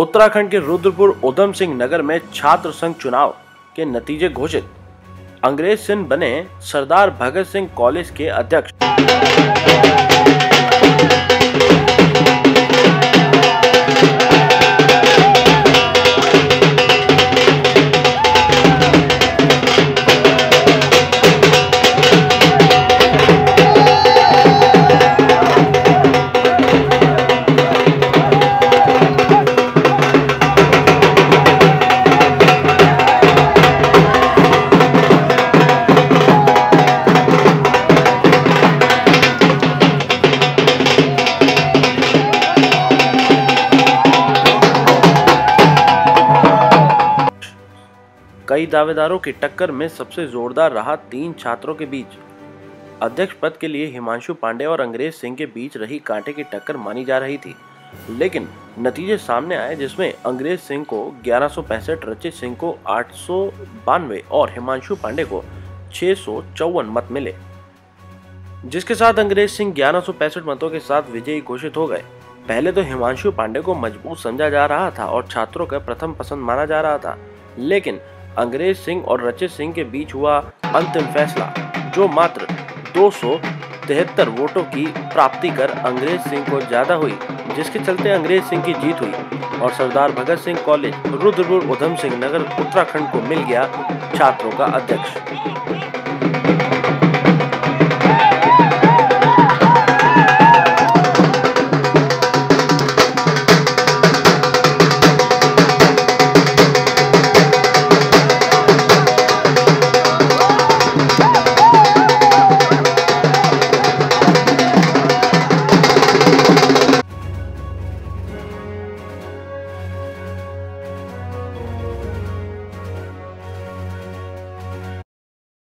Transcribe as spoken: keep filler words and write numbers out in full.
उत्तराखंड के रुद्रपुर उधम सिंह नगर में छात्र संघ चुनाव के नतीजे घोषित। अंग्रेज सिंह बने सरदार भगत सिंह कॉलेज के अध्यक्ष। कई दावेदारों की टक्कर में सबसे जोरदार रहा तीन छात्रों के बीच। अध्यक्ष पद के लिए हिमांशु पांडे और अंग्रेज सिंह के बीच रही कांटे की टक्कर मानी जा रही थी, लेकिन नतीजे सामने आए जिसमें अंग्रेज सिंह को ग्यारह सौ पैंसठ, रचित सिंह को आठ सौ बानवे और हिमांशु पांडे को छह सौ चौवन मत मिले, जिसके साथ अंग्रेज सिंह ग्यारह सौ पैंसठ मतों के साथ विजयी घोषित हो गए। पहले तो हिमांशु पांडे को मजबूत समझा जा रहा था और छात्रों का प्रथम पसंद माना जा रहा था, लेकिन अंग्रेज सिंह और रचित सिंह के बीच हुआ अंतिम फैसला, जो मात्र दो सौ तिहत्तर वोटों की प्राप्ति कर अंग्रेज सिंह को ज्यादा हुई, जिसके चलते अंग्रेज सिंह की जीत हुई और सरदार भगत सिंह कॉलेज रुद्रपुर उधम सिंह नगर उत्तराखंड को मिल गया छात्रों का अध्यक्ष।